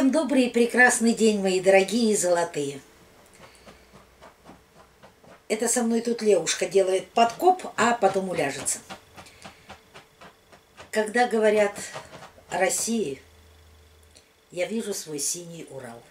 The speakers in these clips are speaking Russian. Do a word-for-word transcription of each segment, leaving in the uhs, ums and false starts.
Всем добрый и прекрасный день, мои дорогие и золотые. Это со мной тут Левушка делает подкоп, а потом уляжется. Когда говорят о России, я вижу свой синий Урал.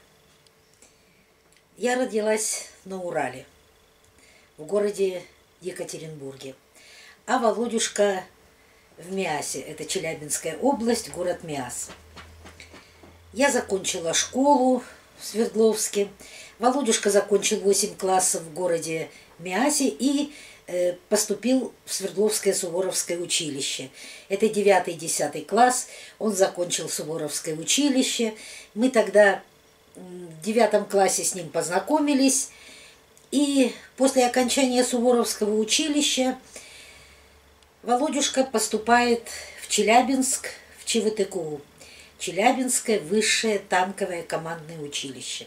Я родилась на Урале, в городе Екатеринбурге, а Володюшка в Миасе, это Челябинская область, город Миас. Я закончила школу в Свердловске. Володюшка закончил восемь классов в городе Миасе и э, поступил в Свердловское Суворовское училище. Это девятый-десятый класс. Он закончил Суворовское училище. Мы тогда в девятом классе с ним познакомились. И после окончания Суворовского училища Володюшка поступает в Челябинск, в ЧВТКУ. Челябинское высшее танковое командное училище.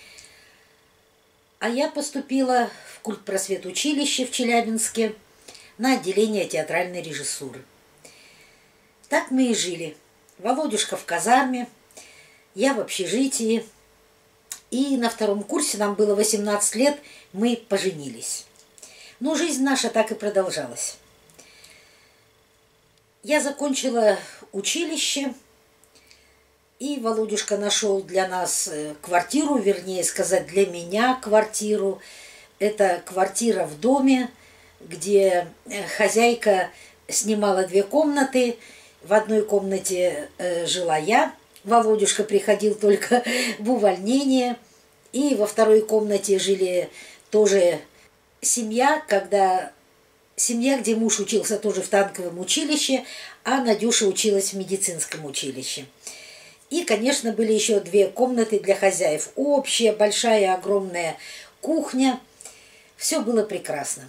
А я поступила в культпросветучилище в Челябинске на отделение театральной режиссуры. Так мы и жили. Володюшка в казарме, я в общежитии. И на втором курсе, нам было восемнадцать лет, мы поженились. Но жизнь наша так и продолжалась. Я закончила училище, и Володюшка нашел для нас квартиру, вернее сказать, для меня квартиру. Это квартира в доме, где хозяйка снимала две комнаты. В одной комнате жила я. Володюшка приходил только в увольнение. И во второй комнате жили тоже семья, когда... Семья, где муж учился тоже в танковом училище, а Надюша училась в медицинском училище. И, конечно, были еще две комнаты для хозяев. Общая, большая, огромная кухня. Все было прекрасно.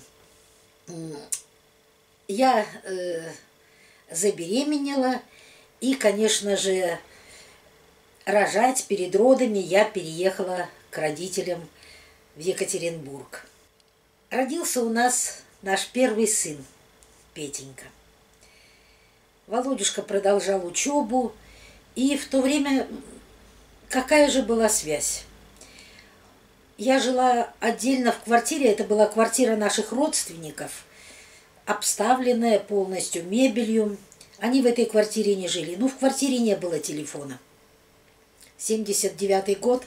Я э, забеременела. И, конечно же, рожать перед родами я переехала к родителям в Екатеринбург. Родился у нас наш первый сын, Петенька. Володюшка продолжал учебу. И в то время какая же была связь? Я жила отдельно в квартире, это была квартира наших родственников, обставленная полностью мебелью. Они в этой квартире не жили. Ну, в квартире не было телефона. семьдесят девятый год.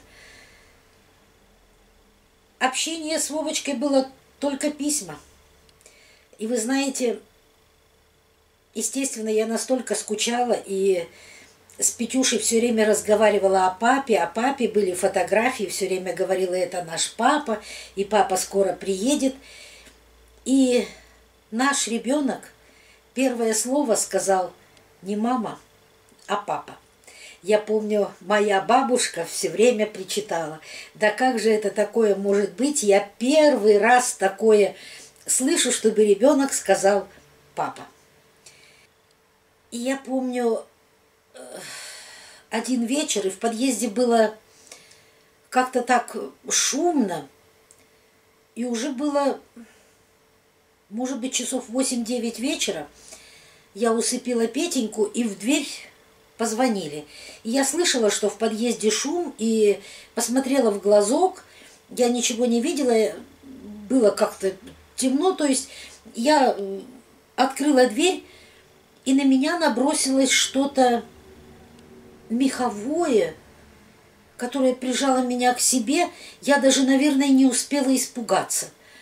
Общение с Вовочкой было только письма. И вы знаете, естественно, я настолько скучала и... С Петюшей все время разговаривала о папе, о папе были фотографии, все время говорила, это наш папа, и папа скоро приедет. И наш ребенок первое слово сказал не мама, а папа. Я помню, моя бабушка все время причитала, да как же это такое может быть, я первый раз такое слышу, чтобы ребенок сказал папа. И я помню... один вечер, и в подъезде было как-то так шумно, и уже было, может быть, часов восемь-девять вечера. Я усыпила Петеньку, и в дверь позвонили. И я слышала, что в подъезде шум, и посмотрела в глазок. Я ничего не видела, было как-то темно, то есть я открыла дверь, и на меня набросилось что-то меховое, которое прижало меня к себе. Я даже, наверное, не успела испугаться.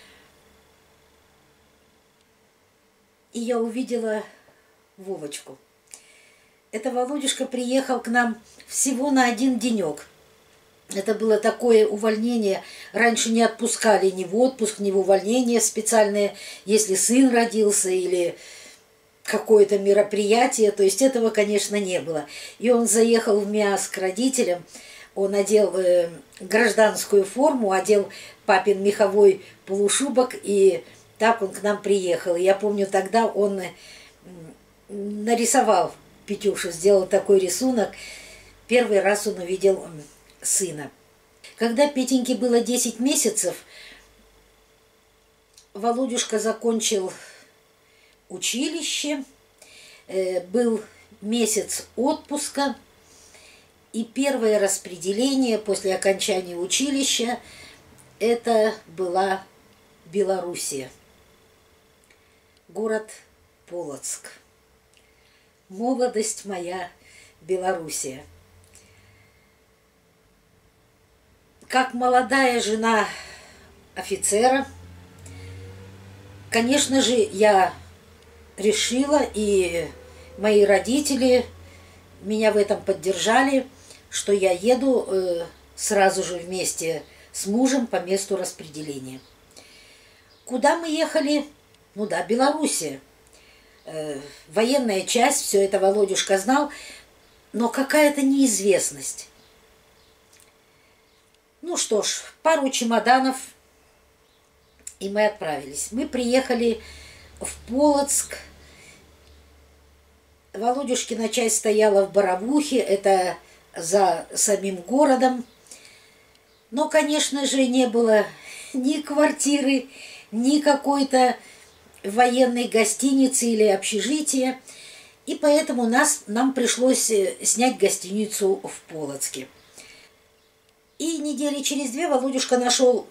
И я увидела Вовочку. Это Володюшка приехал к нам всего на один денек. Это было такое увольнение. Раньше не отпускали ни в отпуск, ни в увольнение специальное, если сын родился или... какое-то мероприятие, то есть этого, конечно, не было. И он заехал в Миас к родителям, он одел э, гражданскую форму, одел папин меховой полушубок, и так он к нам приехал. И я помню, тогда он э, нарисовал Петюшу, сделал такой рисунок. Первый раз он увидел э, сына. Когда Петеньке было десять месяцев, Володюшка закончил училище, был месяц отпуска, И первое распределение после окончания училища это была Белоруссия, город Полоцк. Молодость моя, Белоруссия. Как молодая жена офицера, конечно же, я решила, и мои родители меня в этом поддержали, что я еду э, сразу же вместе с мужем по месту распределения. Куда мы ехали? Ну да, Белоруссия. Э, военная часть, все это Володюшка знал, но какая-то неизвестность. Ну что ж, пару чемоданов, и мы отправились. Мы приехали в Полоцк. Володюшкина часть стояла в Боровухе, это за самим городом. Но, конечно же, не было ни квартиры, ни какой-то военной гостиницы или общежития. И поэтому нас, нам пришлось снять гостиницу в Полоцке. И недели через две Володюшка нашел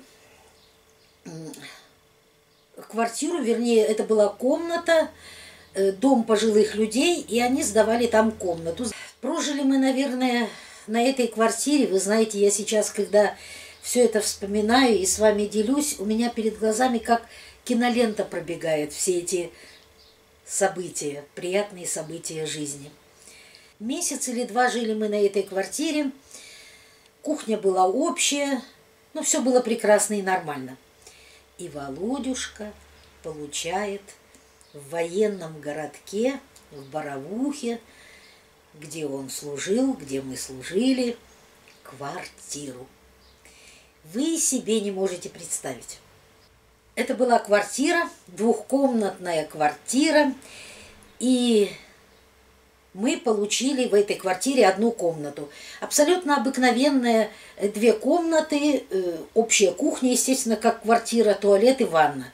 квартиру, вернее, это была комната, дом пожилых людей, и они сдавали там комнату. Прожили мы, наверное, на этой квартире. Вы знаете, я сейчас, когда все это вспоминаю и с вами делюсь, у меня перед глазами как кинолента пробегает все эти события, приятные события жизни. Месяц или два жили мы на этой квартире. Кухня была общая, но все было прекрасно и нормально. И Володюшка получает в военном городке, в Боровухе, где он служил, где мы служили, квартиру. Вы себе не можете представить. Это была квартира, двухкомнатная квартира, и мы получили в этой квартире одну комнату. Абсолютно обыкновенные две комнаты, общая кухня, естественно, как квартира, туалет и ванна.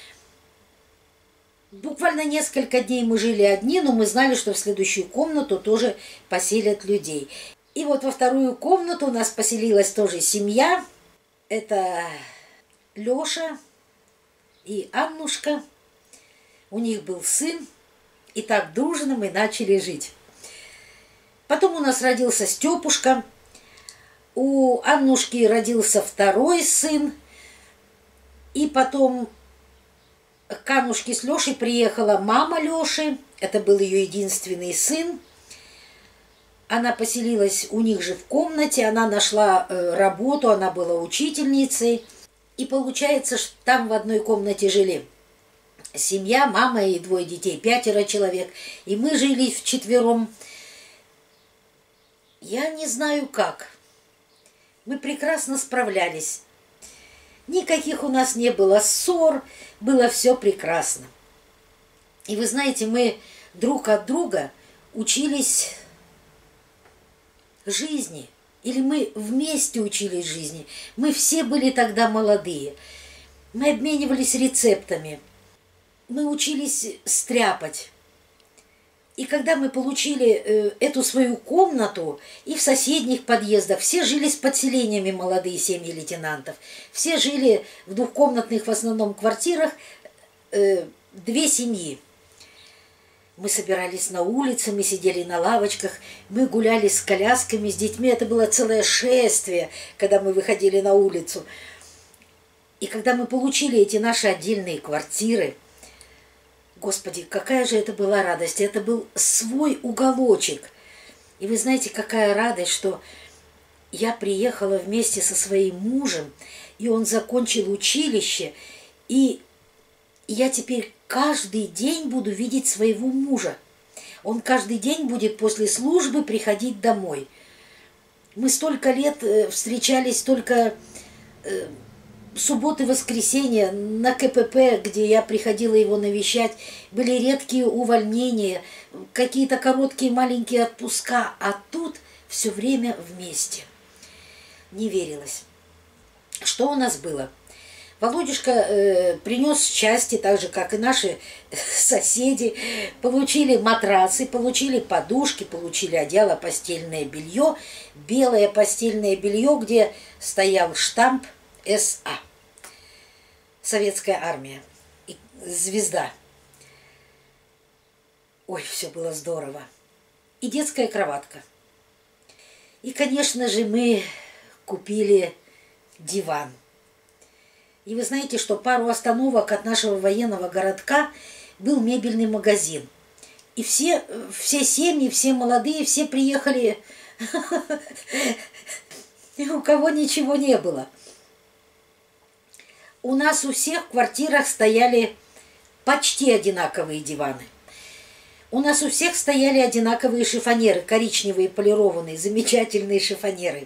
Буквально несколько дней мы жили одни, но мы знали, что в следующую комнату тоже поселят людей. И вот во вторую комнату у нас поселилась тоже семья. Это Леша и Аннушка. У них был сын. И так дружно мы начали жить. Потом у нас родился Степушка. У Аннушки родился второй сын. И потом к Аннушке с Лешей приехала мама Леши. Это был ее единственный сын. Она поселилась у них же в комнате. Она нашла работу, она была учительницей. И получается, что там в одной комнате жили семья, мама и двое детей, пятеро человек. И мы жили вчетвером. Я не знаю как. Мы прекрасно справлялись. Никаких у нас не было ссор, было все прекрасно. И вы знаете, мы друг от друга учились жизни. Или мы вместе учились жизни. Мы все были тогда молодые. Мы обменивались рецептами. Мы учились стряпать. И когда мы получили э, эту свою комнату, и в соседних подъездах, все жили с подселениями, молодые семьи лейтенантов, все жили в двухкомнатных в основном квартирах, э, две семьи. Мы собирались на улице, мы сидели на лавочках, мы гуляли с колясками, с детьми. Это было целое шествие, когда мы выходили на улицу. И когда мы получили эти наши отдельные квартиры, Господи, какая же это была радость. Это был свой уголочек. И вы знаете, какая радость, что я приехала вместе со своим мужем, и он закончил училище, и я теперь каждый день буду видеть своего мужа. Он каждый день будет после службы приходить домой. Мы столько лет встречались только субботы, воскресенья на ка пэ пэ, где я приходила его навещать, были редкие увольнения, какие-то короткие маленькие отпуска, а тут все время вместе. Не верилось. Что у нас было? Володюшка э, принес счастье, так же, как и наши соседи, получили матрасы, получили подушки, получили одеяло, постельное белье, белое постельное белье, где стоял штамп эс а. Советская армия. И звезда. Ой, все было здорово. И детская кроватка. И, конечно же, мы купили диван. И вы знаете, что пару остановок от нашего военного городка был мебельный магазин. И все, все семьи, все молодые, все приехали, у кого ничего не было. У нас у всех в квартирах стояли почти одинаковые диваны. У нас у всех стояли одинаковые шифонеры, коричневые, полированные, замечательные шифонеры.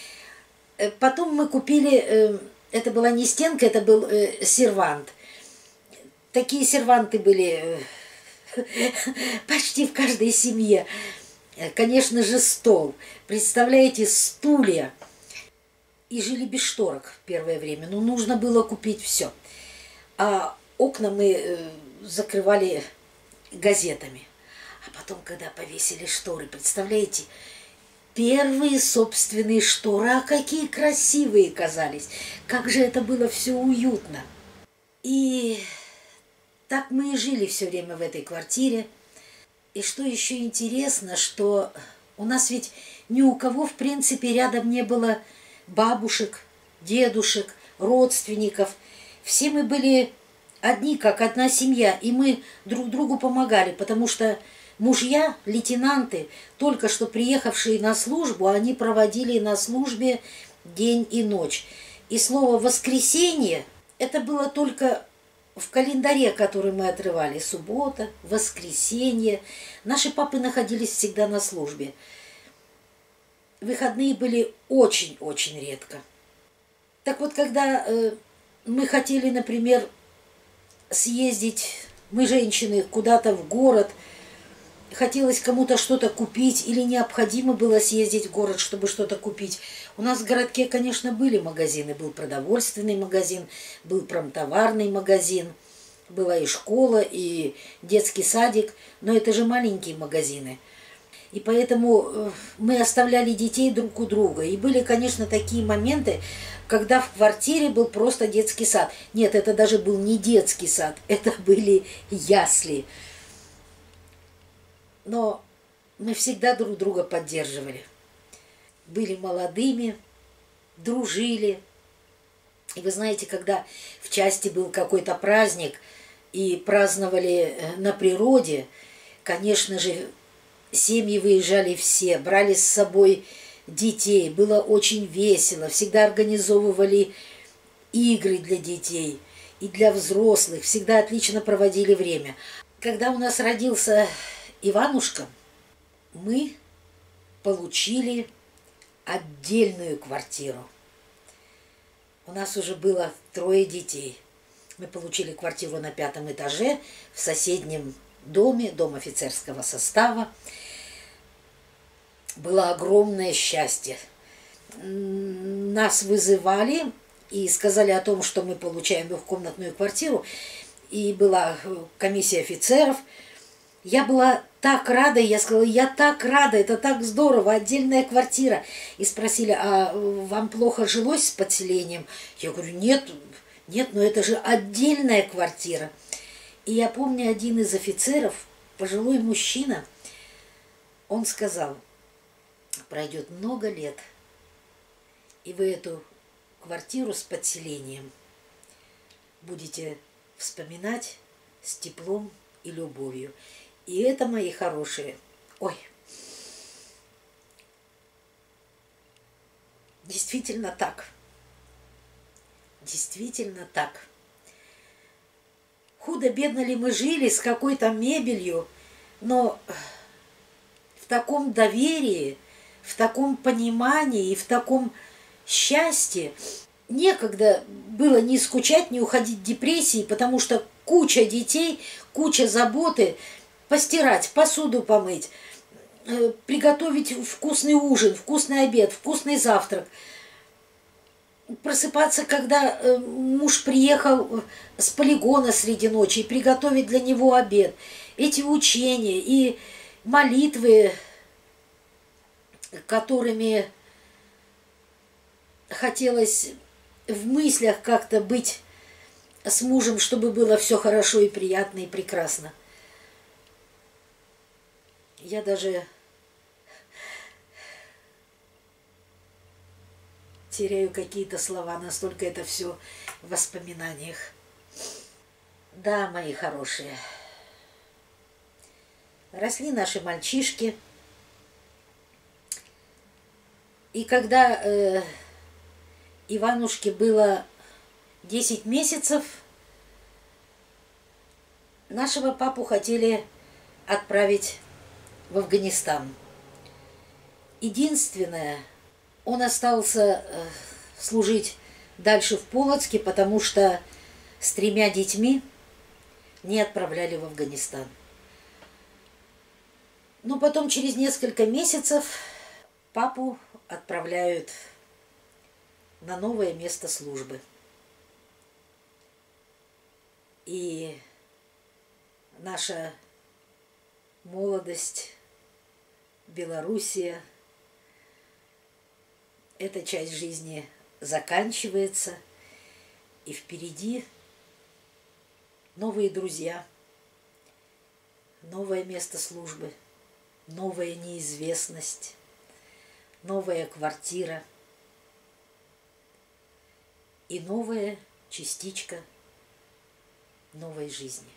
Потом мы купили, это была не стенка, это был сервант. Такие серванты были почти в каждой семье. Конечно же, стол. Представляете, стулья. И жили без шторок в первое время. Но нужно было купить все. А окна мы закрывали газетами. А потом, когда повесили шторы, представляете, первые собственные шторы, а какие красивые казались. Как же это было все уютно. И так мы и жили все время в этой квартире. И что еще интересно, что у нас ведь ни у кого, в принципе, рядом не было бабушек, дедушек, родственников. Все мы были одни, как одна семья, и мы друг другу помогали, потому что мужья, лейтенанты, только что приехавшие на службу, они проводили на службе день и ночь. И слово «воскресенье» это было только в календаре, который мы отрывали. Суббота, воскресенье. Наши папы находились всегда на службе. Выходные были очень-очень редко. Так вот, когда э, мы хотели, например, съездить, мы, женщины, куда-то в город, хотелось кому-то что-то купить или необходимо было съездить в город, чтобы что-то купить. У нас в городке, конечно, были магазины. Был продовольственный магазин, был промтоварный магазин, была и школа, и детский садик. Но это же маленькие магазины. И поэтому мы оставляли детей друг у друга. И были, конечно, такие моменты, когда в квартире был просто детский сад. Нет, это даже был не детский сад, это были ясли. Но мы всегда друг друга поддерживали. Были молодыми, дружили. И вы знаете, когда в части был какой-то праздник и праздновали на природе, конечно же, семьи выезжали все, брали с собой детей. Было очень весело. Всегда организовывали игры для детей и для взрослых. Всегда отлично проводили время. Когда у нас родился Иванушка, мы получили отдельную квартиру. У нас уже было трое детей. Мы получили квартиру на пятом этаже в соседнем доме, дом офицерского состава. Было огромное счастье. Нас вызывали и сказали о том, что мы получаем двухкомнатную квартиру. И была комиссия офицеров. Я была так рада, я сказала, я так рада, это так здорово, отдельная квартира. И спросили, а вам плохо жилось с подселением? Я говорю, нет, нет, но это же отдельная квартира. И я помню, один из офицеров, пожилой мужчина, он сказал, пройдет много лет, и вы эту квартиру с подселением будете вспоминать с теплом и любовью. И это, мои хорошие, ой, действительно так. Действительно так. Худо-бедно ли мы жили, с какой-то мебелью, но в таком доверии, в таком понимании и в таком счастье некогда было не скучать, не уходить в депрессии, потому что куча детей, куча заботы, постирать, посуду помыть, приготовить вкусный ужин, вкусный обед, вкусный завтрак. просыпаться, когда э, муж приехал с полигона среди ночи, и приготовить для него обед. Эти учения и молитвы, которыми хотелось в мыслях как-то быть с мужем, чтобы было все хорошо и приятно и прекрасно. Я даже теряю какие-то слова, настолько это все в воспоминаниях. Да, мои хорошие, росли наши мальчишки, и когда э, Иванушке было десять месяцев, нашего папу хотели отправить в Афганистан. Единственное, он остался э, служить дальше в Полоцке, потому что с тремя детьми не отправляли в Афганистан. Но потом, через несколько месяцев, папу отправляют на новое место службы. И наша молодость, Белоруссия, эта часть жизни заканчивается, и впереди новые друзья, новое место службы, новая неизвестность, новая квартира и новая частичка новой жизни.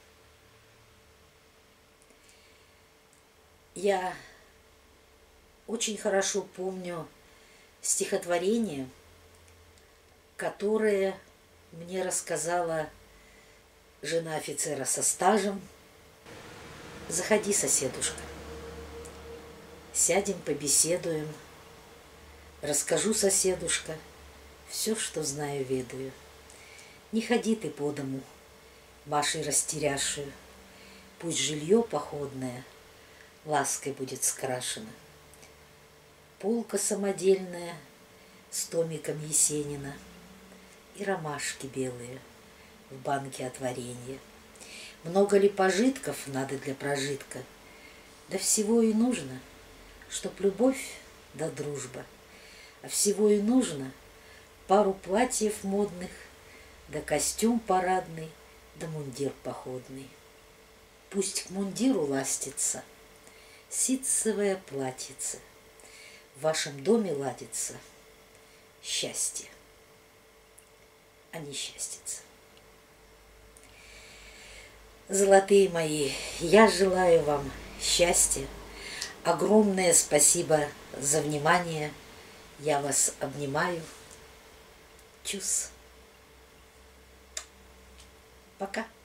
Я очень хорошо помню стихотворение, которое мне рассказала жена офицера со стажем. Заходи, соседушка, сядем, побеседуем, расскажу, соседушка, все, что знаю, ведаю. Не ходи ты по дому, Машей растерявшую, пусть жилье походное лаской будет скрашено. Полка самодельная с томиком Есенина и ромашки белые в банке от варенья. Много ли пожитков надо для прожитка? Да всего и нужно, чтоб любовь да дружба. А всего и нужно пару платьев модных, да костюм парадный, да мундир походный. Пусть к мундиру ластится ситцевое платьице, в вашем доме ладится счастье, а не счастьице. Золотые мои, я желаю вам счастья. Огромное спасибо за внимание. Я вас обнимаю. Чус. Пока.